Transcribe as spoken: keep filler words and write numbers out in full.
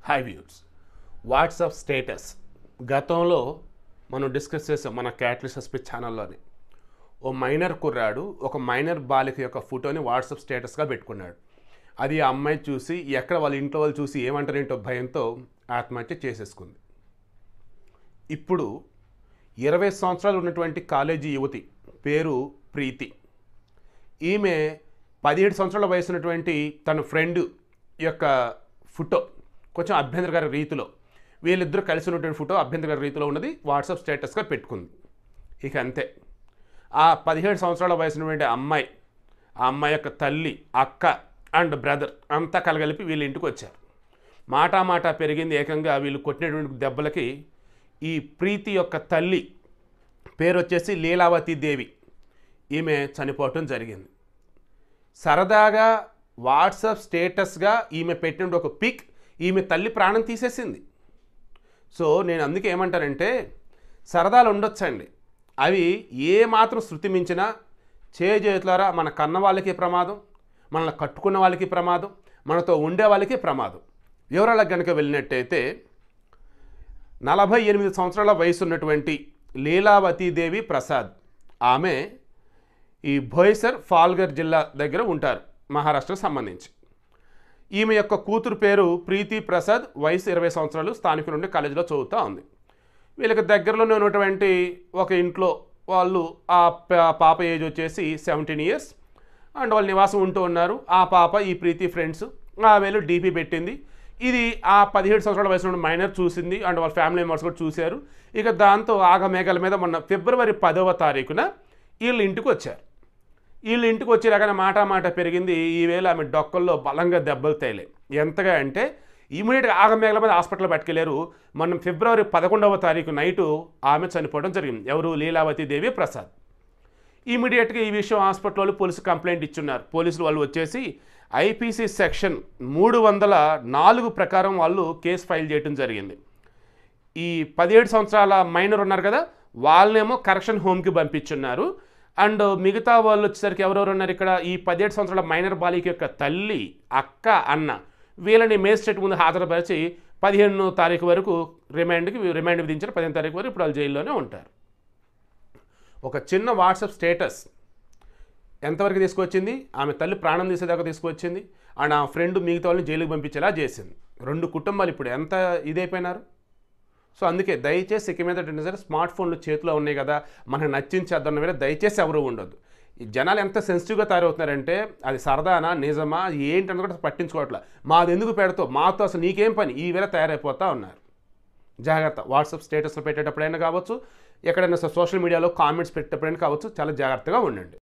High views WhatsApp status గతంలో మనం discuss చేసాం మన క్యాటలిస్ట్ స్పీచ్ ఛానల్లోని. ఓ మైనర్ కుర్రాడు ఒక మైనర్ బాలిక యొక్క ఫోటోని వాట్సాప్ స్టేటస్గా పెట్టుకున్నాడు. అది ఆ అమ్మాయి చూసి ఎక్కడ వాళ్ళ ఇంట్లో వాళ్ళు చూసి ఏమంటారేంటో భయంతో ఆత్మహత్య చేసేసుకుంది. ఇప్పుడు ఇరవై సంవత్సరాలు ఉన్నటువంటి కాలేజీ యువతి పేరు ప్రీతి. ఈమె పదిహేడు సంవత్సరాల వయసు ఉన్నటువంటి తన ఫ్రెండ్ యొక్క ఫోటో కొంచెం అభ్యంతరకర రీతిలో, వీళ్ళిద్దరూ కలిసి ఉన్నటువంటి ఫోటో అభ్యంతరకర రీతిలో ఉన్నది వాట్సాప్ స్టేటస్గా పెట్టుకుంది. ఇక అంతే, ఆ పదిహేడు సంవత్సరాల వయసు ఉన్నటువంటి అమ్మాయి, ఆ అమ్మాయి యొక్క తల్లి, అక్క అండ్ బ్రదర్ అంతా కలగలిపి వీళ్ళ ఇంటికి వచ్చారు. మాటా మాట పెరిగింది. ఏకంగా వీళ్ళు కొట్టినటువంటి దెబ్బలకి ఈ ప్రీతి యొక్క తల్లి పేరు వచ్చేసి లీలావతి దేవి, ఈమె చనిపోవటం జరిగింది. సరదాగా వాట్సాప్ స్టేటస్గా ఈమె పెట్టిన ఒక పిక్ ఈమె తల్లి ప్రాణం తీసేసింది. సో నేను అందుకే ఏమంటానంటే, సరదాలు ఉండొచ్చండి, అవి ఏ మాత్రం శృతి మించినా చేజేతులారా మన కన్న వాళ్ళకి ప్రమాదం, మనల్ని కట్టుకున్న వాళ్ళకి ప్రమాదం, మనతో ఉండే వాళ్ళకి ప్రమాదం. వివరాలకు కనుక వెళ్ళినట్టయితే, నలభై ఎనిమిది సంవత్సరాల వయసు ఉన్నటువంటి లీలావతీదేవి ప్రసాద్, ఆమె ఈ భోయ్సర్ ఫాల్గర్ జిల్లా దగ్గర ఉంటారు, మహారాష్ట్రకు సంబంధించి. ఈమె యొక్క కూతురు పేరు ప్రీతి ప్రసాద్, వయసు ఇరవై సంవత్సరాలు, స్థానిక నుండి కాలేజీలో చదువుతూ ఉంది. వీళ్ళకి దగ్గరలోనే ఉన్నటువంటి ఒక ఇంట్లో వాళ్ళు, ఆ పాప ఏజ్ వచ్చేసి సెవెంటీన్ ఇయర్స్ అండ్ వాళ్ళు నివాసం ఉంటూ ఉన్నారు. ఆ పాప ఈ ప్రీతి ఫ్రెండ్స్ ఆ వేళ డీపీ పెట్టింది. ఇది ఆ పదిహేడు సంవత్సరాల వయసు నుండి మైనర్ చూసింది అండ్ వాళ్ళ ఫ్యామిలీ మెంబర్స్ కూడా చూశారు. ఇక దాంతో ఆగమేఘాల మీద మొన్న ఫిబ్రవరి పదవ తారీఖున వీళ్ళు ఇంటికి వచ్చారు. వీళ్ళు ఇంటికి వచ్చి రకమైన మాట మాట పెరిగింది. ఈవేళ ఆమె డొక్కల్లో బలంగా దెబ్బలు తేలే. ఎంతగా అంటే ఇమీడియట్గా ఆగమేఘల మీద హాస్పిటల్ పట్టుకెళ్ళారు. మనం ఫిబ్రవరి పదకొండవ తారీఖు నైటు ఆమె చనిపోవడం జరిగింది. ఎవరు? లీలావతి దేవి ప్రసాద్. ఇమీడియట్గా ఈ విషయం హాస్పిటల్లో పోలీసు కంప్లైంట్ ఇచ్చున్నారు. పోలీసులు వాళ్ళు వచ్చేసి ఐపీసీ సెక్షన్ మూడు వందల నాలుగు ప్రకారం వాళ్ళు కేసు ఫైల్ చేయడం జరిగింది. ఈ పదిహేడు సంవత్సరాల మైనర్ ఉన్నారు కదా, వాళ్ళనేమో కరెక్షన్ హోమ్కి పంపించున్నారు. అండ్ మిగతా వాళ్ళు వచ్చేసరికి ఎవరెవరు ఉన్నారు ఇక్కడ, ఈ పదిహేడు సంవత్సరాల మైనర్ బాలిక యొక్క తల్లి, అక్క, అన్న, వీళ్ళని మేజిస్ట్రేట్ ముందు హాజరుపరిచి పదిహేను తారీఖు వరకు రిమాండ్కి రిమాండ్ విధించారు. పదిహేను తారీఖు వరకు ఇప్పుడు వాళ్ళు జైల్లోనే ఉంటారు. ఒక చిన్న వాట్సాప్ స్టేటస్ ఎంతవరకు తీసుకొచ్చింది? ఆమె తల్లి ప్రాణం తీసేదాకా తీసుకొచ్చింది. అండ్ ఆ ఫ్రెండ్ మిగతా వాళ్ళని జైలుకి పంపించేలా చేసింది. రెండు కుటుంబాలు ఇప్పుడు ఎంత ఇదైపోయినారు. సో అందుకే దయచేసి ఇక మీద సరే స్మార్ట్ ఫోన్లు చేతిలో ఉన్నాయి కదా, మనకు నచ్చించేద్దాం వేరే దయచేసి ఎవరు ఉండొద్దు. ఈ జనాలు ఎంత సెన్సిటివ్గా తయారవుతున్నారంటే, అది సరదానా నిజమా ఏంటని కూడా పట్టించుకోవట్లే. మాది ఎందుకు పెడతావు, మాతో అసలు నీకేం పని, ఈ వేళ తయారైపోతూ ఉన్నారు. జాగ్రత్త. వాట్సాప్ స్టేటస్లో పెట్టేటప్పుడైనా కావచ్చు, ఎక్కడైనా సోషల్ మీడియాలో కామెంట్స్ పెట్టేటప్పుడైనా కావచ్చు, చాలా జాగ్రత్తగా ఉండండి.